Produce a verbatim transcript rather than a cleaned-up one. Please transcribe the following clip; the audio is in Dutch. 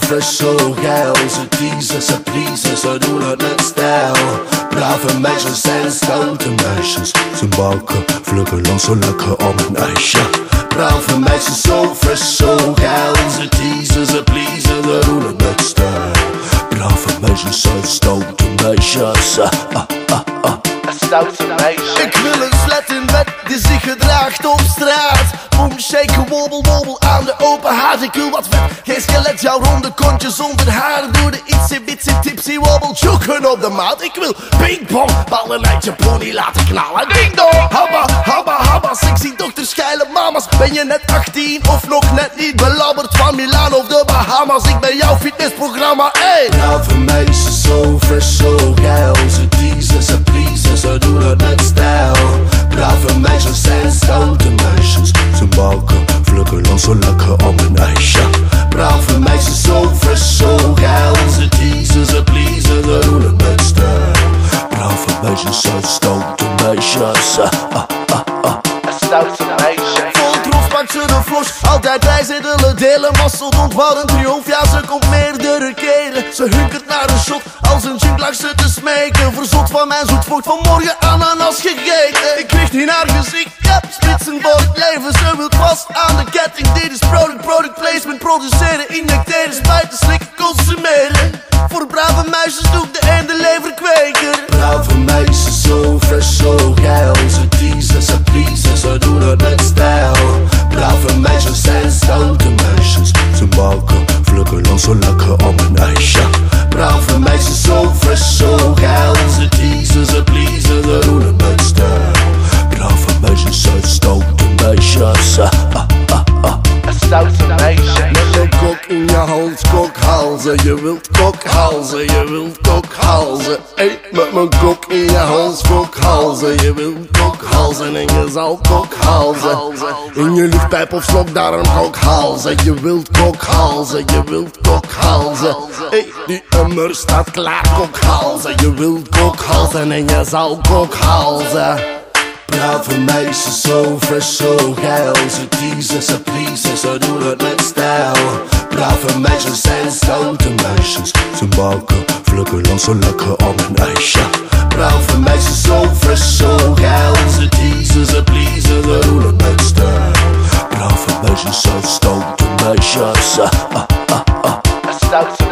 fris, zo geil. Ze teasen, ze pleasen, ze doen het met stijl. Brave meisjes zijn stoute meisjes. Ze bakken, vluggen, dansen lekker op een ijsje. Brave meisjes, zo fris, zo geil. Ze teasen, ze pleasen, ze doen het met stijl. Brave meisjes zijn stoute meisjes. Ah, ah, ah, ah. Stoute meisjes. Ik wil een slet in bed die zich gedraagt op straat. Boom, shake, wobbel, wobbel aan de open haard. Ik wil wat vet, geen skelet, jouw ronde kontje zonder haar. Doe de itsy bitsy tipsy wobbel, joeken op de maat. Ik wil pingpong, ballen uit je pony laten knallen. Ding dong, habba, habba, habba. Sexy dochters, geile mama's. Ben je net achttien of nog net niet belabberd van Milaan of de Bahamas? Ik ben jouw fitnessprogramma, ey. Brave meisjes, zo fris, zo geil. Ze teasen, ze pleasen, ze doen het met stijl. Brave meisjes zijn stoute meisjes. Ze bakken, vluggen, dansen lekker op een ijsje. Brave meisjes, zo fris, zo geil. Ze teasen, ze pleasen, ze doen het met stijl. Brave meisjes zijn stoute meisjes. Ah, ah, ah, ah. Stoute meisjes. Vol trots pakt ze de flos, altijd bij zitten delen. Mastodont, wat een triomf, ja ze komt meerdere keren. Ze hunkert naar een shot, als een junk lag ze te smeken. Verzot van mijn zoet vocht, vanmorgen ananas gegeten. Ik richt in haar gezicht, ja, spitsen voor het leven. Ze wil vast aan de ketting, dit is product, product placement. Produceren, injecteren, spuiten, slikken, consumeren. Voor brave meisjes doe ik de eendenleverkweker. Brave meisjes, zo fris, zo geil. Ze teasen, ze pleasen, ze doen het met stijl. Brave meisjes zijn stoute meisjes. Ze bakken, vluggen, dansen lekker op een ijsje. Brave meisjes, zo fris, zo geil. Ze teasen, ze pleasen, ze doen het met stijl. Brave meisjes zijn stoute meisjes. Ah, ah, ah, ah. Stoute meisjes. Met een kok in je hals, kokhalzen. Je wilt kokhalzen, je wilt kokhalzen. Ey, met mijn kok in je hals, kokhalzen. Je wilt kokhalzen en je zal kokhalzen. In je luchtpijp of slokdarm kokhalzen. Je wilt kokhalzen, je wilt kokhalzen. Ey, die emmer staat klaar, kokhalzen. Je wilt kokhalzen en je zal kokhalzen. Brave meisjes, zo fris, zo geil. Ze teasen, ze pleasen, ze doen het met stijl. Brave meisjes zijn stoute meisjes. Ze bakken, vluggen, dansen lekker op een ijsje. Brave meisjes, zo fris, zo geil. Ze teasen, ze pleasen, ze doen het met stijl. Brave meisjes zijn stoute meisjes. Ah, ah, ah, ah. Stoute